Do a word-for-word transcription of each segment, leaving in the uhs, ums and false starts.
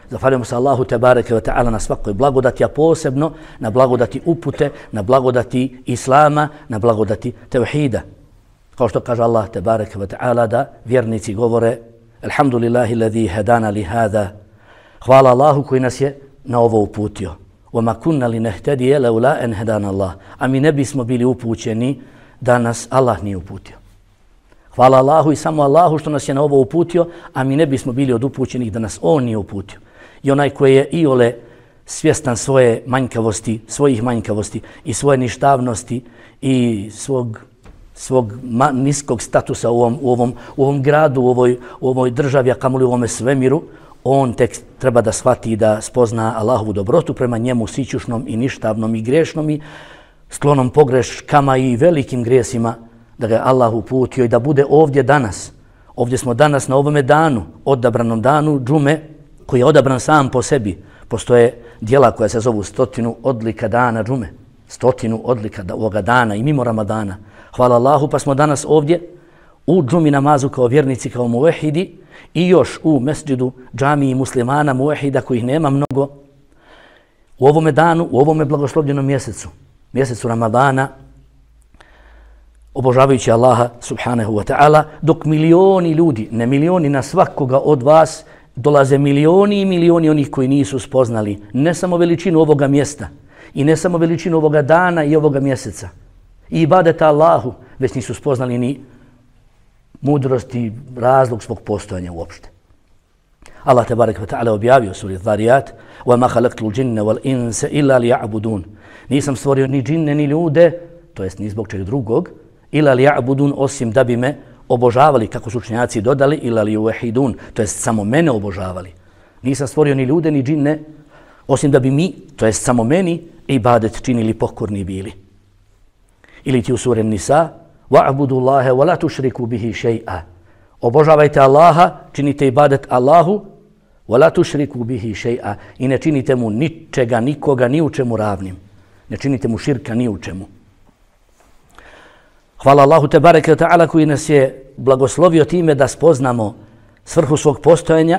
Zahvaljujemo se Allahu tebareke ve ta'ala na svakoj blagodati, a posebno na blagodati upute, na blagodati Islama, na blagodati tevhida. Kao što kaže Allah tebareke ve ta'ala da vjernici govore Alhamdulillahi ladhi hadana li hada. Hvala Allahu koji nas je na ovo uputio. وَمَا كُنَّ لِنَهْتَدِيَ لَوْلَا أَنْ هَدَانَ اللَّهُ. A mi ne bismo bili upućeni da nas Allah nije uputio. Hvala Allahu i samo Allahu što nas je na ovo uputio, a mi ne bismo bili od upućenih da nas On nije uputio. I onaj koji je iole svjestan svoje manjkavosti, svojih manjkavosti i svoje ništavnosti i svog, svog niskog statusa u ovom, u ovom, u ovom gradu, u ovoj, u ovoj državi, a kamoli u ovome svemiru, on tek treba da shvati i da spozna Allahovu dobrotu prema njemu sićušnom i ništavnom i grešnom i sklonom pogreškama i velikim grijesima, da ga je Allah uputio i da bude ovdje danas. Ovdje smo danas na ovome danu, odabranom danu džume, koji je odabran sam po sebi. Postoje djela koja se zovu stotinu odlika dana džume. Stotinu odlika ovoga dana i mimo Ramadana. Hvala Allahu pa smo danas ovdje u džumi namazu kao vjernici, kao muvehidi i još u mesdžidu džamiji muslimana muvehida kojih nema mnogo. U ovome danu, u ovome blagoslovljenom mjesecu, mjesecu Ramadana, obožavajući Allaha subhanahu wa ta'ala, dok milioni ljudi, ne milioni na svakoga od vas, dolaze milioni i milioni onih koji nisu spoznali ne samo veličinu ovoga mjesta i ne samo veličinu ovoga dana i ovoga mjeseca i ibadeta Allahu, već nisu spoznali ni mudrost i razlog svog postojanja uopšte. Allah tebareke ve ta'ala objavio u suri Zariyat: وَمَا خَلَقْتُ الْجِنَّ وَالْإِنسَ إِلَّا لِيَعْبُدُونَ. Nisam stvorio ni džinne ni ljude, to jest ni zbog čeg drugog, ila li ja'budun, osim da bi me obožavali, kako su učenjaci dodali, ila li uvehidun, to jest samo mene obožavali. Nisam stvorio ni ljude ni džinne, osim da bi mi, to jest samo meni, ibadet činili pokorni bili. Ili ti u suri Nisa: wa'budu Allahe wa la tushriku bihi shay'a. Obožavajte Allaha, činite ibadet Allahu, wa la tushriku bihi shay'a, i ne činite mu ničega, nikoga, ni u čemu ravnim. Ne činite mu širka ni u čemu. Hvala Allahu tebareke ve ta'ala koji nas je blagoslovio time da spoznamo svrhu svog postojanja,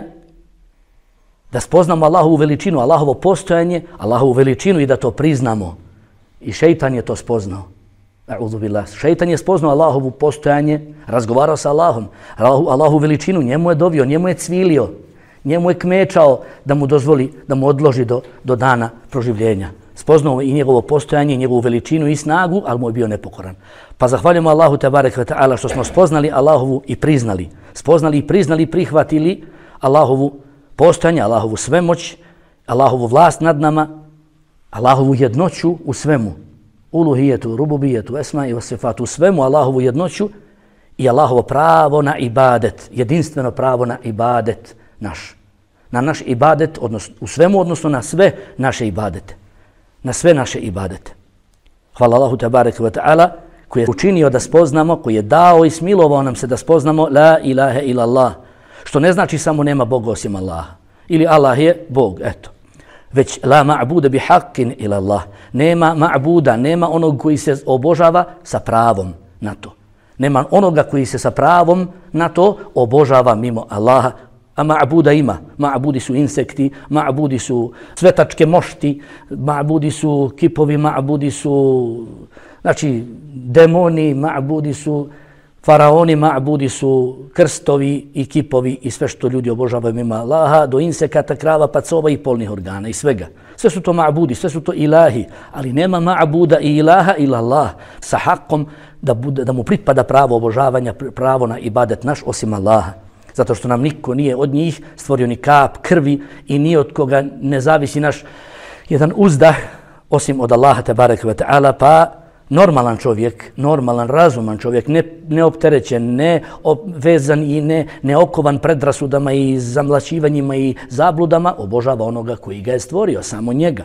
da spoznamo Allahovu veličinu, Allahovo postojanje, Allahovu veličinu i da to priznamo. I šeitan je to spoznao. A'udhu billah. Šeitan je spoznao Allahovu postojanje, razgovarao sa Allahom, Allahu, Allahu veličinu, njemu je dovio, njemu je cvilio, njemu je kmečao da mu dozvoli, da mu odloži do, do dana proživljenja. Spoznao i njegovo postojanje, i njegovu veličinu i snagu, ali mu je bio nepokoran. Pa zahvaljujemo Allahu tebareke ve ta'ala što smo spoznali Allahovu i priznali. Spoznali i priznali i prihvatili Allahovu postojanje, Allahovu svemoć, Allahovu vlast nad nama, Allahovu jednoću u svemu. Uluhijetu, rububijetu, esma i vasifatu, u svemu Allahovu jednoću i Allahovo pravo na ibadet, jedinstveno pravo na ibadet naš. Na naš ibadet, odnosno, u svemu, odnosno na sve naše ibadete. Na sve naše ibadete. Hvala Allahu tebareke ve ta'ala koji je učinio da spoznamo, koji je dao i smilovao nam se da spoznamo la ilaha illa Allah, što ne znači samo nema Boga osim Allaha. Ili Allah je Bog, eto. Već la ma'bude bi haqqin ila Allah. Nema ma'buda, nema onog koji se obožava sa pravom na to. Nema onoga koji se sa pravom na to obožava mimo Allaha. A ma'buda ima. Ma'budi su insekti, ma'budi su svetačke mošti, ma'budi su kipovi, ma'budi su znači demoni, ma'budi su faraoni, ma'budi su krstovi i kipovi i sve što ljudi obožavaju mimo Allaha, do insekata, krava, pacova i polnih organa i svega. Sve su to ma'budi, sve su to ilahi, ali nema ma'buda i ilaha ila Allah sa hakom da, bude, da mu pripada pravo obožavanja, pravo na ibadet naš osim Allaha. Zato što nam niko nije od njih stvorio ni kap krvi i ni od koga ne zavisi naš jedan uzdah osim od Allaha tebareke ve ta'ala, pa normalan čovjek, normalan, razuman čovjek, ne, neopterećen, ne vezan i ne, neokovan predrasudama i zamlaćivanjima i zabludama, obožava onoga koji ga je stvorio, samo njega.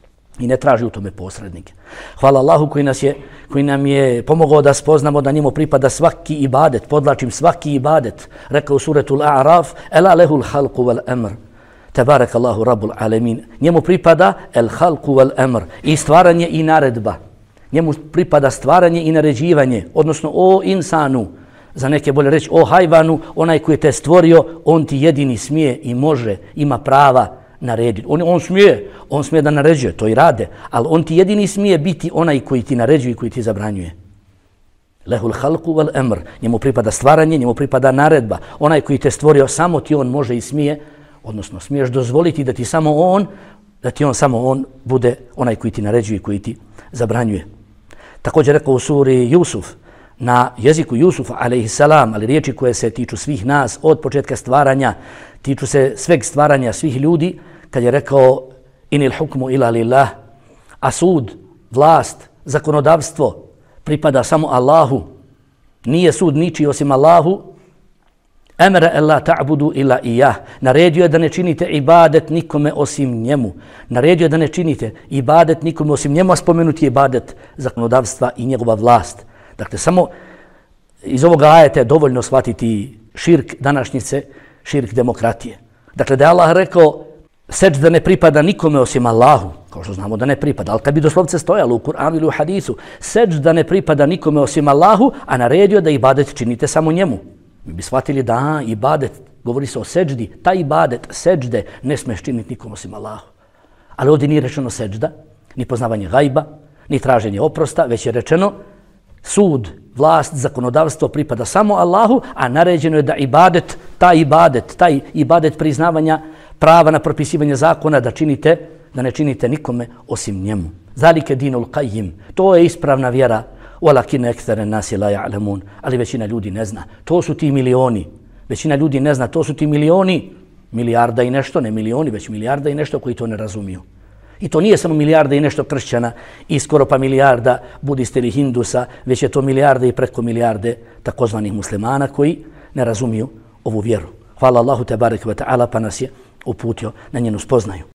I ne traži u tome posrednike. Hvala Allahu koji, nas je, koji nam je pomogao da spoznamo da njemu pripada svaki ibadet, podlačim svaki ibadet. Rekao u suretul A'raf: Ela lehul halku wal amr. Tebarek Allahu rabbul alemin. Njemu pripada el halku wal amr. I stvaranje i naredba. Njemu pripada stvaranje i naređivanje. Odnosno o insanu. Za neke bolje reći o hajvanu. Onaj koji te stvorio, on ti jedini smije i može, ima prava narediti. On, on smije, on smije da naređuje, to i rade, ali on ti jedini smije biti onaj koji ti naređuje i koji ti zabranjuje. Lehul halku vel emr. Njemu pripada stvaranje, njemu pripada naredba. Onaj koji te stvorio, samo ti on može i smije, odnosno smiješ dozvoliti da ti samo on, da ti on samo on bude onaj koji ti naređuje i koji ti zabranjuje. Također rekao u suri Jusuf, na jeziku Jusufa, alejhiselam, ali riječi koje se tiču svih nas od početka stvaranja, tiču se sveg stvaranja svih ljudi, kad je rekao inil hukmu ila lillah, a sud, vlast, zakonodavstvo pripada samo Allahu, nije sud ničiji osim Allahu, emre en la ta'budu ila iyah, naredio je da ne činite ibadet nikome osim njemu, naredio je da ne činite ibadet nikome osim njemu, a spomenuti je ibadet zakonodavstva i njegova vlast. Dakle, samo iz ovoga ajeta je dovoljno shvatiti širk današnjice, širk demokratije. Dakle, da je Allah rekao seđda ne pripada nikome osim Allahu, kao što znamo da ne pripada, ali kad bi doslovce stojalo u Kur'anu ili u hadisu, seđda ne pripada nikome osim Allahu, a naredio da ibadet činite samo njemu. Mi bi shvatili da ibadet, govori se o seđdi, taj ibadet, seđde, ne smeš činiti nikom osim Allahu. Ali ovdje nije rečeno seđda, ni poznavanje gajba, ni traženje oprosta, već je rečeno sud, vlast, zakonodavstvo pripada samo Allahu, a naređeno je da ibadet, taj ibadet, taj ibadet priznavanja prava na propisivanje zakona da činite, da ne činite nikome osim njemu. Zalike dinul qayyim, to je ispravna vjera. Walakin ekthara nasi la ya'lamun, ali većina ljudi ne zna. To su ti milioni. Većina ljudi ne zna, to su ti milioni, milijarda i nešto, ne milioni, već milijarda i nešto koji to ne razumiju. I to nije samo milijarda i nešto kršćana i skoro pa milijarda budista ili hindusa, već je to milijarde i preko milijarde takozvanih muslimana koji ne razumiju ovu vjeru. Hvala Allahu te barek ve ta'ala pa nas je uputio na njenu spoznaju.